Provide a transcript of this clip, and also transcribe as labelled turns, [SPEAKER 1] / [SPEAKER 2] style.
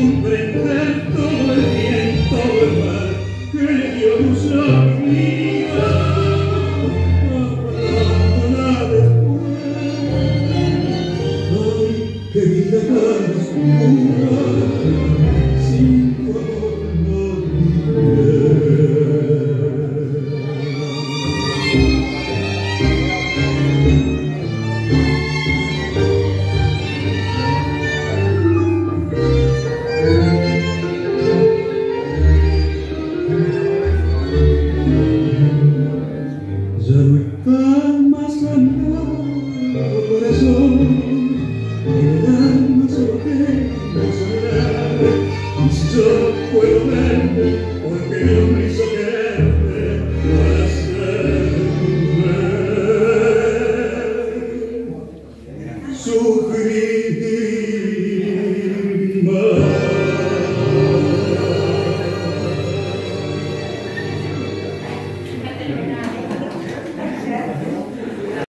[SPEAKER 1] comprender todo el bien, todo el mal que le dio luz a mi vida, abandonada después. Ay, qué vida tan oscura, sin tu amor no viviré. Ya no está más sangrado corazón, el alma solo queda sangrar. Y si yo puedo verte, porque no